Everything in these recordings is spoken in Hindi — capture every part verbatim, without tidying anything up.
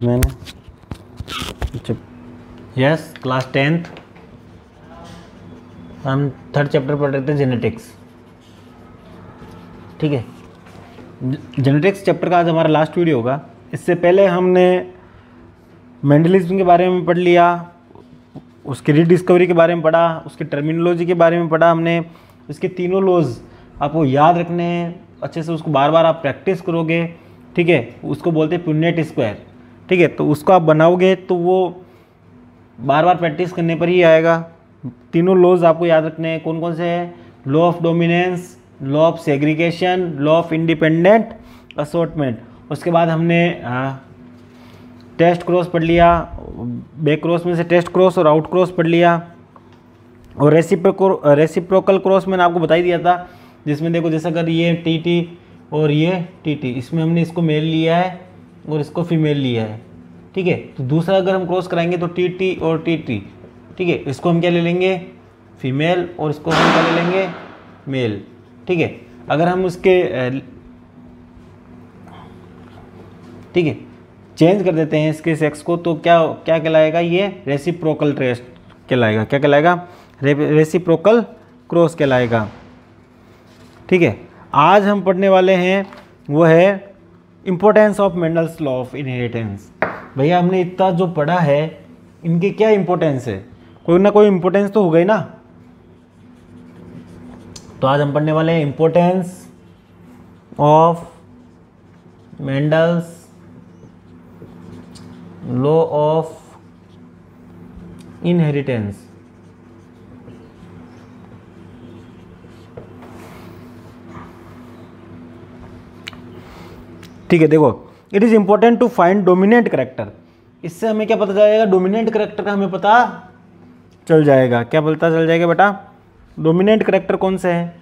मैंने यस क्लास टेंथ हम थर्ड चैप्टर पढ़ रहे थे जेनेटिक्स। ठीक है, जेनेटिक्स चैप्टर का आज हमारा लास्ट वीडियो होगा। इससे पहले हमने मेंडलिज्म के बारे में पढ़ लिया, उसकी रीडिस्कवरी के बारे में पढ़ा, उसकी टर्मिनोलॉजी के बारे में पढ़ा हमने। इसके तीनों लॉज आपको याद रखने हैं अच्छे से, उसको बार बार आप प्रैक्टिस करोगे। ठीक है, उसको बोलते हैं पुनेट स्क्वायर। ठीक है, तो उसको आप बनाओगे तो वो बार बार प्रैक्टिस करने पर ही आएगा। तीनों लॉज आपको याद रखने हैं। कौन कौन से हैं? Law of dominance, law of segregation, law of independent assortment. उसके बाद हमने आ, टेस्ट क्रॉस पढ़ लिया, बैक क्रॉस में से टेस्ट क्रॉस और आउट क्रॉस पढ़ लिया। और रेसिप्रो रेसिप्रोकल क्रॉस मैंने आपको बता ही दिया था, जिसमें देखो जैसा अगर ये टी टी और ये टी टी, इसमें हमने इसको मेल लिया है और इसको फीमेल लिया है। ठीक है, तो दूसरा अगर हम क्रॉस कराएंगे तो टी टी और टी टी। ठीक है, इसको हम क्या ले लेंगे? फीमेल, और इसको हम क्या ले लेंगे? मेल। ठीक है, अगर हम उसके ठीक है चेंज कर देते हैं इसके सेक्स को, तो क्या क्या कहलाएगा? ये रेसिप्रोकल टेस्ट कहलाएगा। क्या कहलाएगा? रे, रेसिप्रोकल क्रॉस कहलाएगा। ठीक है, आज हम पढ़ने वाले हैं वो है importance of Mendel's law of inheritance. भैया हमने इतना जो पढ़ा है, इनके क्या इम्पोर्टेंस है? कोई ना कोई इम्पोर्टेंस तो हो गई ना। तो आज हम पढ़ने वाले हैं importance of Mendel's law of inheritance. ठीक है, देखो, it is important to find dominant character. इससे हमें क्या पता चलेगा? डोमिनेंट करेक्टर का हमें पता चल जाएगा। क्या पता चल जाएगा बेटा? डोमिनेंट करेक्टर कौन से हैं।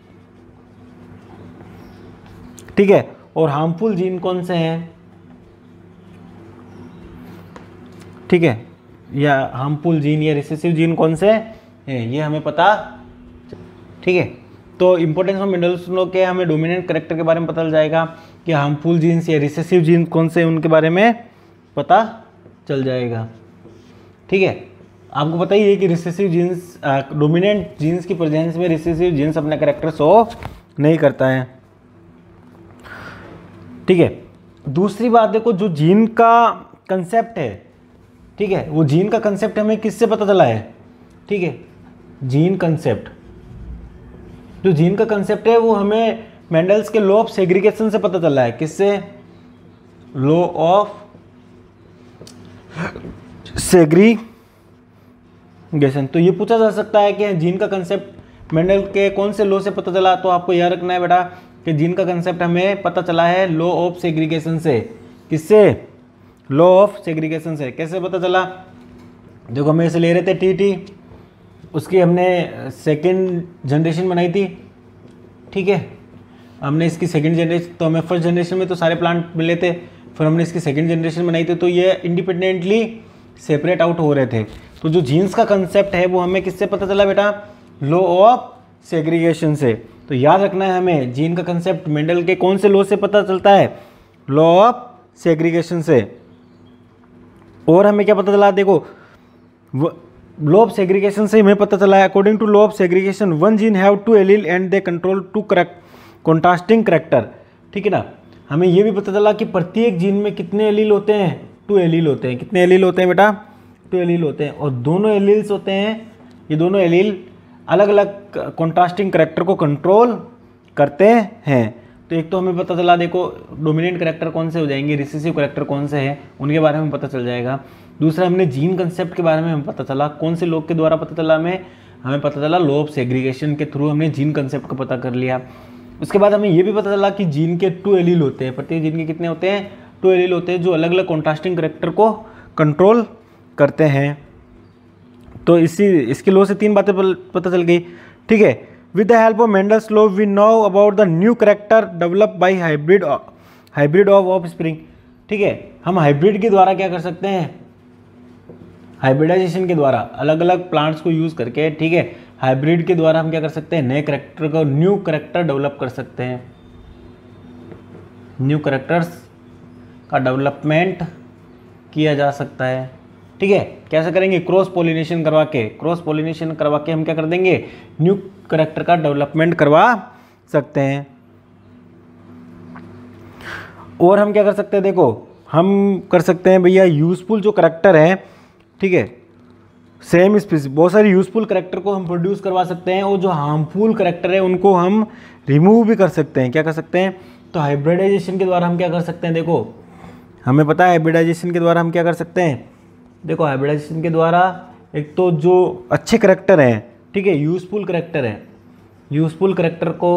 ठीक है, और हार्मफुल जीन कौन से हैं। ठीक है, या हार्मफुल जीन या रिसेसिव जीन कौन से हैं, ये हमें पता। ठीक है, तो इंपॉर्टेंस ऑफ मेंडल्स लॉ के हमें डोमिनेंट करेक्टर के बारे में पता चल जाएगा कि हार्मफुल जीन्स या रिसेसिव जीन कौन से, उनके बारे में पता चल जाएगा। ठीक है, आपको पता ही है कि रिसेसिव जीन्स, डोमिनेंट जीन्स की प्रेजेंस में रिसेसिव जीन्स अपना करेक्टर शो नहीं करता है। ठीक है, दूसरी बात देखो, जो जीन का कंसेप्ट है, ठीक है, वो जीन का कंसेप्ट हमें किससे पता चला है? ठीक है, जीन कंसेप्ट, जो जीन का कंसेप्ट है वो हमें मेंडल्स के लॉ ऑफ सेग्रीगेशन से पता चला है। किससे? Law of segregation. तो ये पूछा जा सकता है कि जीन का कंसेप्ट मेंडल के कौन से लॉ से पता चला। तो आपको याद रखना है बेटा कि जीन का कंसेप्ट हमें पता चला है लॉ ऑफ सेग्रीगेशन से। किससे? लॉ ऑफ सेग्रीगेशन से। कैसे पता चला? देखो, हमें इसे ले रहे थे टी टी, उसकी हमने सेकेंड जनरेशन बनाई थी। ठीक है, हमने इसकी सेकेंड जनरेशन, तो हमें फर्स्ट जनरेशन में तो सारे प्लांट मिले थे, फिर हमने इसकी सेकेंड जनरेशन बनाई थी, तो ये इंडिपेंडेंटली सेपरेट आउट हो रहे थे। तो जो जीन्स का कंसेप्ट है वो हमें किससे पता चला बेटा? लॉ ऑफ सेग्रीगेशन से। तो याद रखना है हमें, जीन का कंसेप्ट मेंडल के कौन से लॉ से पता चलता है? लॉ ऑफ सेग्रीगेशन से। और हमें क्या पता चला? देखो, लॉ ऑफ सेग्रीगेशन से हमें पता चला है, according to law of segregation one gene have two allele and they control two correct contrasting character. ठीक है ना, हमें यह भी पता चला कि प्रत्येक जीन में कितने एलील होते हैं? टू एलील होते हैं। कितने एलील होते हैं बेटा? टू एलील होते हैं। और दोनों एलील्स होते हैं, ये दोनों एलील अलग अलग कॉन्ट्रास्टिंग करेक्टर को कंट्रोल करते हैं। तो एक तो हमें पता चला, देखो, डोमिनेंट करेक्टर कौन से हो जाएंगे, रिसेसिव करेक्टर कौन से हैं, उनके बारे में पता चल जाएगा। दूसरा, हमने जीन कंसेप्ट के बारे में हमें पता चला। कौन से लोग के द्वारा पता चला हमें? हमें पता चला लॉ ऑफ सेग्रीगेशन के थ्रू हमने जीन कंसेप्ट को पता कर लिया। उसके बाद हमें यह भी पता चला कि जीन के टू एलील होते हैं। प्रत्येक जीन के कितने होते हैं? टू एलील होते हैं, जो अलग अलग कॉन्ट्रास्टिंग करेक्टर को कंट्रोल करते हैं। तो इसी इसके लॉ से तीन बातें पता चल गई। ठीक है, with the help of Mendel's law we know about the new character develop by hybrid hybrid of offspring. ठीक है, हम हाइब्रिड के द्वारा क्या कर सकते हैं? हाइब्रिडाइजेशन के द्वारा, अलग अलग प्लांट्स को यूज करके, ठीक है, हाइब्रिड के द्वारा हम क्या कर सकते हैं? नए करेक्टर को, न्यू करेक्टर डेवलप कर सकते हैं। न्यू करेक्टर्स का डेवलपमेंट किया जा सकता है। ठीक है, कैसे करेंगे? क्रॉस पोलिनेशन करवा के, क्रॉस पोलिनेशन करवा के हम क्या कर देंगे? न्यू करैक्टर का डेवलपमेंट करवा सकते हैं। और हम क्या कर सकते हैं? देखो, हम कर सकते हैं भैया यूजफुल जो करैक्टर है, ठीक है, सेम स्पीसीज, बहुत सारी यूजफुल करैक्टर को हम प्रोड्यूस करवा सकते हैं, और जो हार्मफुल करैक्टर है उनको हम रिमूव भी कर सकते हैं। क्या कर सकते हैं? तो हाइब्रिडाइजेशन के द्वारा हम क्या कर सकते हैं? देखो, हमें पता है हाइब्रिडाइजेशन के द्वारा हम क्या कर सकते हैं। देखो, हाइब्रिडाइजेशन के द्वारा एक तो जो अच्छे करैक्टर हैं, ठीक है, यूजफुल करैक्टर है, यूजफुल करैक्टर को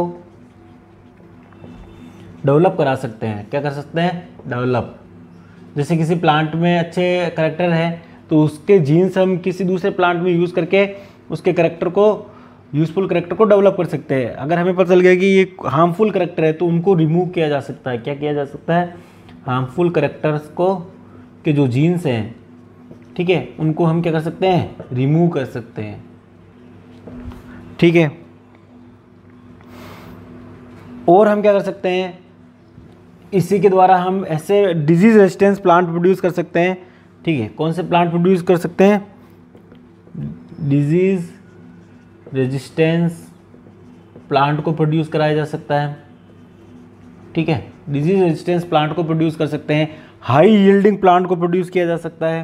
डेवलप करा सकते हैं। क्या कर सकते हैं? डेवलप। जैसे किसी प्लांट में अच्छे करैक्टर है तो उसके जीन्स हम किसी दूसरे प्लांट में यूज़ करके उसके करैक्टर को, यूजफुल करैक्टर को डेवलप कर सकते हैं। अगर हमें पता चल गया कि ये हार्मफुल करैक्टर है तो उनको रिमूव किया जा सकता है। क्या किया जा सकता है? हार्मफुल करैक्टर्स को के जो जीन्स हैं, ठीक है, उनको हम क्या कर सकते हैं? रिमूव कर सकते हैं। ठीक है, और हम क्या कर सकते हैं? इसी के द्वारा हम ऐसे डिजीज रेजिस्टेंस प्लांट प्रोड्यूस कर सकते हैं। ठीक है, कौन से प्लांट प्रोड्यूस कर सकते हैं? डिजीज रेजिस्टेंस प्लांट को प्रोड्यूस कराया जा सकता है। ठीक है, डिजीज रेजिस्टेंस प्लांट को प्रोड्यूस कर सकते हैं। हाई यील्डिंग प्लांट को प्रोड्यूस किया जा सकता है।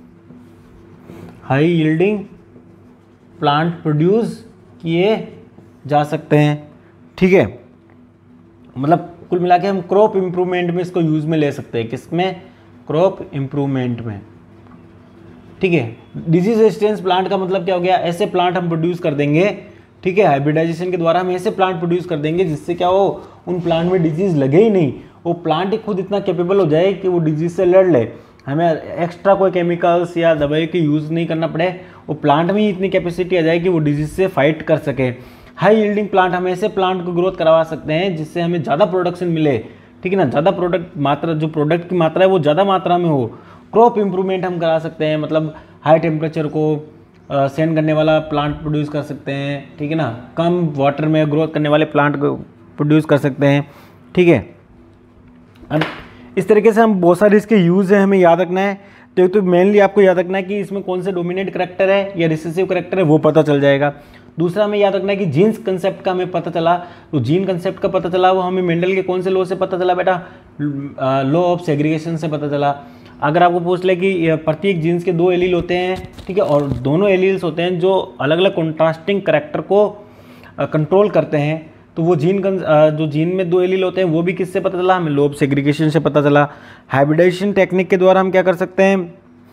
हाई यील्डिंग प्लांट प्रोड्यूस किए जा सकते हैं। ठीक है, मतलब कुल मिला के हम क्रॉप इम्प्रूवमेंट में इसको यूज में ले सकते हैं। किसमें? क्रॉप इम्प्रूवमेंट में। ठीक है, डिजीज रेजिस्टेंस प्लांट का मतलब क्या हो गया? ऐसे प्लांट हम प्रोड्यूस कर देंगे, ठीक है, हाइब्रिडाइजेशन के द्वारा हम ऐसे प्लांट प्रोड्यूस कर देंगे जिससे क्या हो, उन प्लांट में डिजीज लगे ही नहीं, वो प्लांट ही खुद इतना कैपेबल हो जाए कि वो डिजीज से लड़ ले, हमें एक्स्ट्रा कोई केमिकल्स या दवाई की यूज़ नहीं करना पड़े, वो प्लांट में ही इतनी कैपेसिटी आ जाए कि वो डिजीज से फाइट कर सके। हाई यील्डिंग प्लांट, हम ऐसे प्लांट को ग्रोथ करवा सकते हैं जिससे हमें ज़्यादा प्रोडक्शन मिले, ठीक है ना, ज़्यादा प्रोडक्ट मात्रा, जो प्रोडक्ट की मात्रा है वो ज़्यादा मात्रा में हो। क्रॉप इम्प्रूवमेंट हम करा सकते हैं, मतलब हाई टेम्परेचर को सेंड करने वाला प्लांट प्रोड्यूस कर सकते हैं, ठीक है ना, कम वाटर में ग्रोथ करने वाले प्लांट को प्रोड्यूस कर सकते हैं। ठीक है, अब इस तरीके से हम बहुत सारे इसके यूज़ हैं, हमें याद रखना है। तो एक तो मेनली आपको याद रखना है कि इसमें कौन से डोमिनेंट करैक्टर है या रिसेसिव करैक्टर है वो पता चल जाएगा। दूसरा हमें याद रखना है कि जीन्स कंसेप्ट का हमें पता चला, तो जीन कंसेप्ट का पता चला वो हमें मेंडल के कौन से लॉ से पता चला बेटा? लॉ ऑफ सेग्रीगेशन से पता चला। अगर आपको पूछ ले कि प्रत्येक जीन्स के दो एलील होते हैं, ठीक है, और दोनों एलील्स होते हैं जो अलग अलग कॉन्ट्रास्टिंग करैक्टर को कंट्रोल करते हैं, तो वो जीन जो जीन में दो एलील होते हैं वो भी किससे पता चला? हमें लॉ ऑफ सेग्रीगेशन से पता चला। हाइब्रिडाइजेशन टेक्निक के द्वारा हम क्या कर सकते हैं?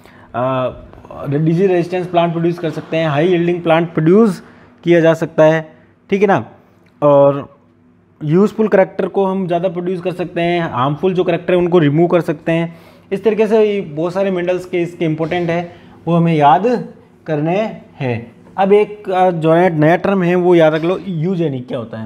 डिजीज रेजिस्टेंस प्लांट प्रोड्यूस कर सकते हैं, हाई यील्डिंग प्लांट प्रोड्यूस किया जा सकता है, ठीक है ना, और यूजफुल करैक्टर को हम ज़्यादा प्रोड्यूस कर सकते हैं, हार्मफुल जो करैक्टर है उनको रिमूव कर सकते हैं। इस तरीके से बहुत सारे मेंडल्स के इसके इंपॉर्टेंट है वो हमें याद करने हैं। अब एक जो है नया टर्म है वो याद रख लो, यूजेनिक। क्या होता है?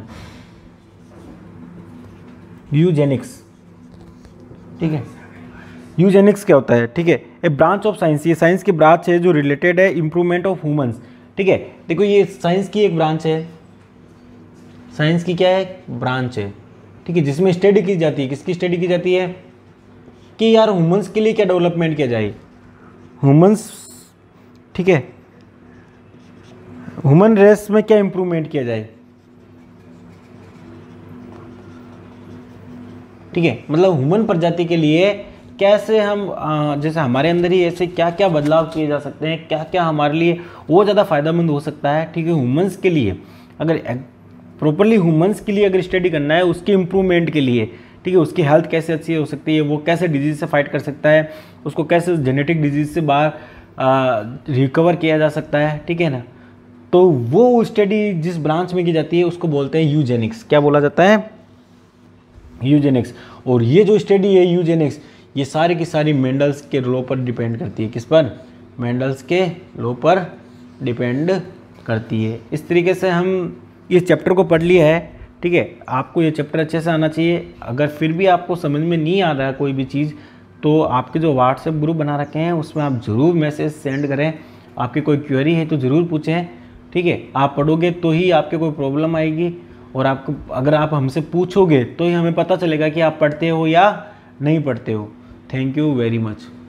यूजेनिक्स। ठीक है, यूजेनिक्स क्या होता है? ठीक है, ए ब्रांच ऑफ साइंस, ये साइंस की ब्रांच है जो रिलेटेड है इम्प्रूवमेंट ऑफ ह्यूमंस। ठीक है, देखो ये साइंस की एक ब्रांच है, साइंस की क्या है? ब्रांच है, ठीक है, जिसमें स्टडी की जाती है। किसकी स्टडी की जाती है? कि यार ह्यूमंस के लिए क्या डेवलपमेंट किया जाए, ह्यूमंस, ठीक है, ह्यूमन रेस में क्या इंप्रूवमेंट किया जाए। ठीक है, मतलब ह्यूमन प्रजाति के लिए कैसे हम, जैसे हमारे अंदर ही ऐसे क्या क्या बदलाव किए जा सकते हैं, क्या क्या हमारे लिए वो ज़्यादा फायदेमंद हो सकता है। ठीक है, ह्यूमंस के लिए अगर प्रॉपरली ह्यूमंस के लिए अगर स्टडी करना है उसके इम्प्रूवमेंट के लिए, ठीक है, उसकी हेल्थ कैसे अच्छी हो सकती है, वो कैसे डिजीज से फाइट कर सकता है, उसको कैसे जेनेटिक डिजीज से बाहर रिकवर किया जा सकता है, ठीक है ना, तो वो स्टडी जिस ब्रांच में की जाती है उसको बोलते हैं यूजेनिक्स। क्या बोला जाता है? यूजेनिक्स। और ये जो स्टडी है यूजेनिक्स, ये सारी की सारी मेंडल्स के लॉ पर डिपेंड करती है। किस पर? मेंडल्स के लॉ पर डिपेंड करती है। इस तरीके से हम इस चैप्टर को पढ़ लिया है। ठीक है, आपको ये चैप्टर अच्छे से आना चाहिए। अगर फिर भी आपको समझ में नहीं आ रहा है कोई भी चीज़, तो आपके जो व्हाट्सएप ग्रुप बना रखे हैं उसमें आप ज़रूर मैसेज सेंड करें। आपकी कोई क्वेरी है तो ज़रूर पूछें। ठीक है, आप पढ़ोगे तो ही आपके कोई प्रॉब्लम आएगी, और आपको अगर आप हमसे पूछोगे तो ही हमें पता चलेगा कि आप पढ़ते हो या नहीं पढ़ते हो। Thank you very much.